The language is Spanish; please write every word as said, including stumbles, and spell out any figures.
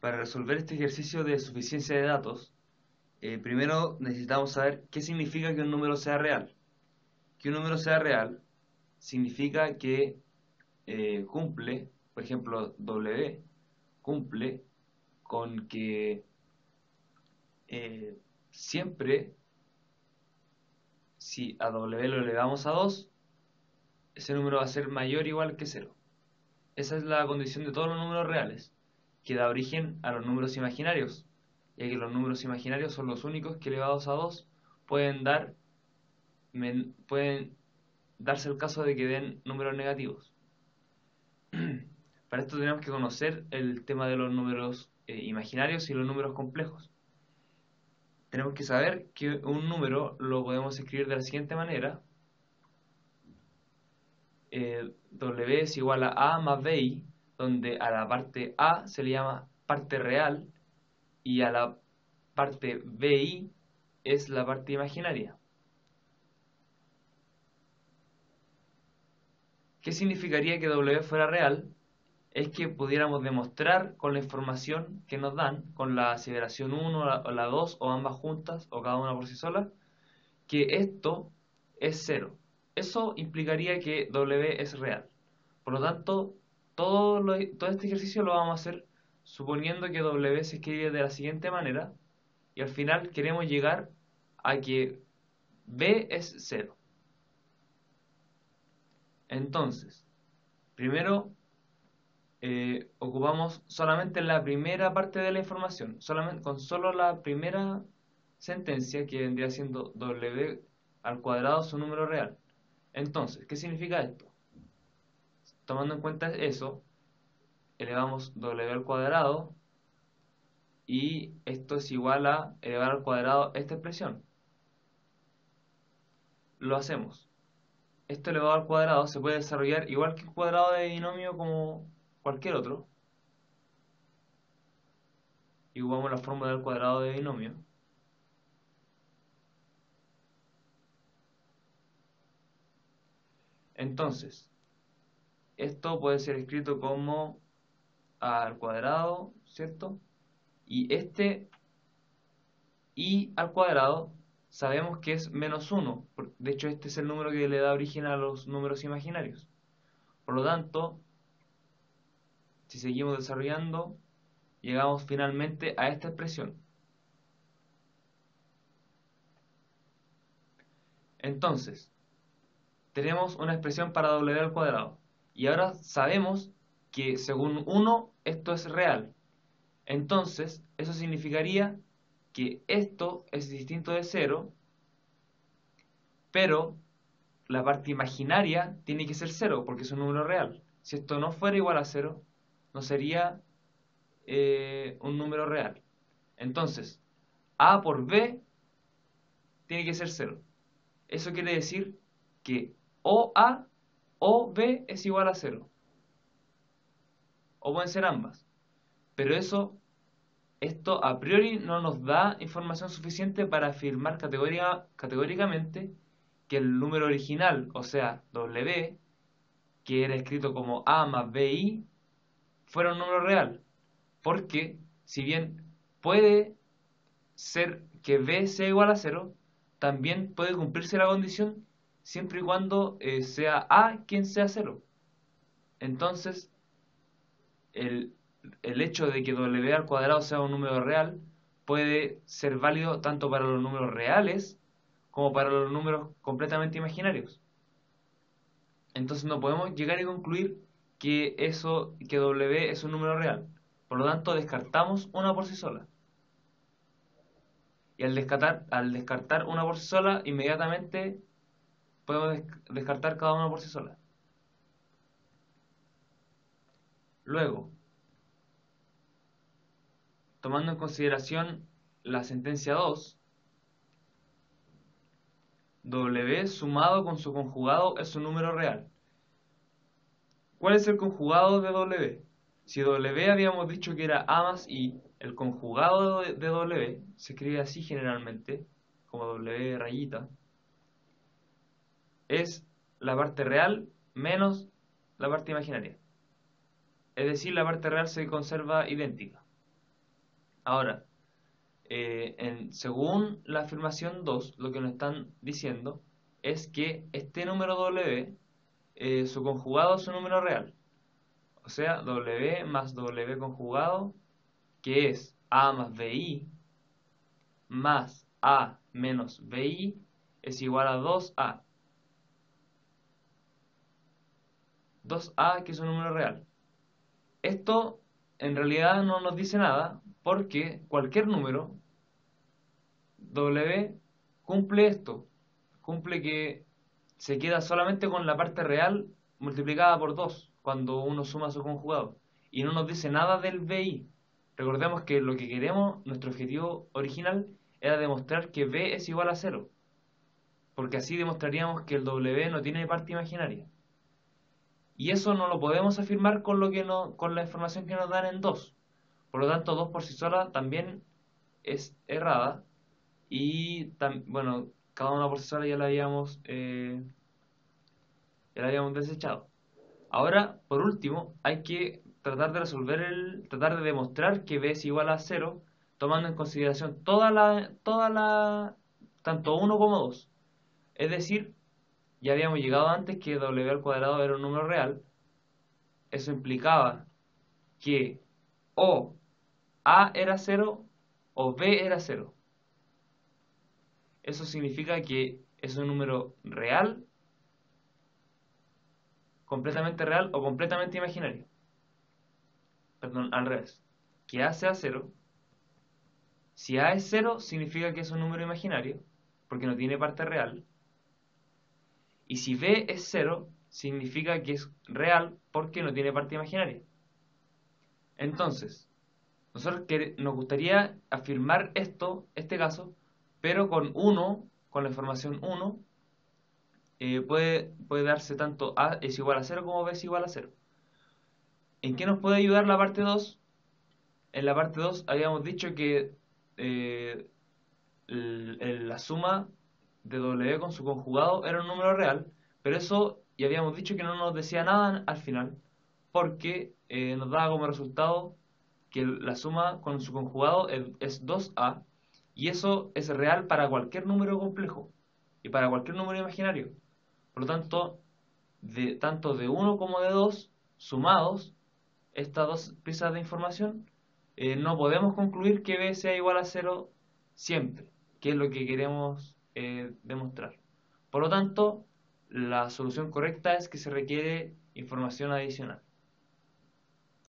Para resolver este ejercicio de suficiencia de datos, eh, primero necesitamos saber qué significa que un número sea real. Que un número sea real significa que eh, cumple, por ejemplo, W cumple con que eh, siempre, si a W lo elevamos a dos, ese número va a ser mayor o igual que cero. Esa es la condición de todos los números reales, que da origen a los números imaginarios, ya que los números imaginarios son los únicos que elevados a dos pueden dar men- pueden darse el caso de que den números negativos. Para esto tenemos que conocer el tema de los números eh, imaginarios y los números complejos. Tenemos que saber que un número lo podemos escribir de la siguiente manera. Eh, W es igual a A más B I, donde a la parte A se le llama parte real y a la parte B I es la parte imaginaria. ¿Qué significaría que W fuera real? Es que pudiéramos demostrar con la información que nos dan, con la aseveración uno o la dos o ambas juntas o cada una por sí sola, que esto es cero. Eso implicaría que W es real. Por lo tanto, todo, lo- todo este ejercicio lo vamos a hacer suponiendo que W se escribe de la siguiente manera y al final queremos llegar a que B es cero. Entonces, primero eh, ocupamos solamente la primera parte de la información, solamente, con solo la primera sentencia que vendría siendo W al cuadrado su número real. Entonces, ¿qué significa esto? Tomando en cuenta eso, elevamos W al cuadrado y esto es igual a elevar al cuadrado esta expresión. Lo hacemos. Esto elevado al cuadrado se puede desarrollar igual que un cuadrado de binomio como cualquier otro. Y ocupamos la fórmula del cuadrado de binomio. Entonces, esto puede ser escrito como a al cuadrado, ¿cierto? Y este i al cuadrado sabemos que es menos uno. De hecho, este es el número que le da origen a los números imaginarios. Por lo tanto, si seguimos desarrollando, llegamos finalmente a esta expresión. Entonces, tenemos una expresión para W al cuadrado. Y ahora sabemos que según uno esto es real. Entonces, eso significaría que esto es distinto de cero, pero la parte imaginaria tiene que ser cero porque es un número real. Si esto no fuera igual a cero, no sería eh, un número real. Entonces, A por B tiene que ser cero. Eso quiere decir que o A o B es igual a cero. O pueden ser ambas. Pero eso, esto a priori no nos da información suficiente para afirmar categórica, categóricamente que el número original, o sea, W, que era escrito como A más B I, fuera un número real. Porque, si bien puede ser que B sea igual a cero, también puede cumplirse la condición siempre y cuando eh, sea A quien sea cero. Entonces, el, el hecho de que W al cuadrado sea un número real puede ser válido tanto para los números reales como para los números completamente imaginarios. Entonces no podemos llegar a concluir que eso, que W es un número real. Por lo tanto, descartamos una por sí sola. Y al descartar, al descartar una por sí sola, inmediatamente podemos descartar cada una por sí sola. Luego, tomando en consideración la sentencia dos, W sumado con su conjugado es un número real. ¿Cuál es el conjugado de W? Si W habíamos dicho que era A más I, el conjugado de W se escribe así generalmente, como W rayita, es la parte real menos la parte imaginaria. Es decir, la parte real se conserva idéntica. Ahora, eh, en- según la afirmación dos, lo que nos están diciendo es que este número W, eh, su conjugado es un número real. O sea, W más W conjugado, que es A más B I, más A menos B I, es igual a dos A. dos A, que es un número real. Esto en realidad no nos dice nada porque cualquier número W cumple esto, cumple que se queda solamente con la parte real multiplicada por dos cuando uno suma su conjugado y no nos dice nada del B I. Recordemos que lo que queremos, nuestro objetivo original, era demostrar que B es igual a cero, porque así demostraríamos que el W no tiene parte imaginaria. Y eso no lo podemos afirmar con lo que no, con la información que nos dan en dos. Por lo tanto, dos por sí sola también es errada. Y tam- bueno, cada una por sí sola ya la habíamos, eh, ya la habíamos desechado. Ahora, por último, hay que tratar de resolver el, tratar de demostrar que B es igual a cero, tomando en consideración toda la, toda la, tanto uno como dos. Es decir, ya habíamos llegado antes que W al cuadrado era un número real. Eso implicaba que o A era cero o B era cero. Eso significa que es un número real, completamente real o completamente imaginario. Perdón, al revés. Que A sea cero. Si A es cero, significa que es un número imaginario, porque no tiene parte real. Y si B es cero, significa que es real, porque no tiene parte imaginaria. Entonces, nosotros nos gustaría afirmar esto, este caso, pero con uno, con la información uno, eh, puede, puede darse tanto A es igual a cero como B es igual a cero. ¿En qué nos puede ayudar la parte dos? En la parte dos habíamos dicho que eh, el- el- la suma de W con su conjugado era un número real, pero eso ya habíamos dicho que no nos decía nada al final, porque eh, nos daba como resultado que la suma con su conjugado es, es dos A, y eso es real para cualquier número complejo y para cualquier número imaginario. Por lo tanto, de, tanto de uno como de dos sumados, estas dos piezas de información, eh, no podemos concluir que B sea igual a cero siempre, que es lo que queremos eh, demostrar. Por lo tanto, la solución correcta es que se requiere información adicional.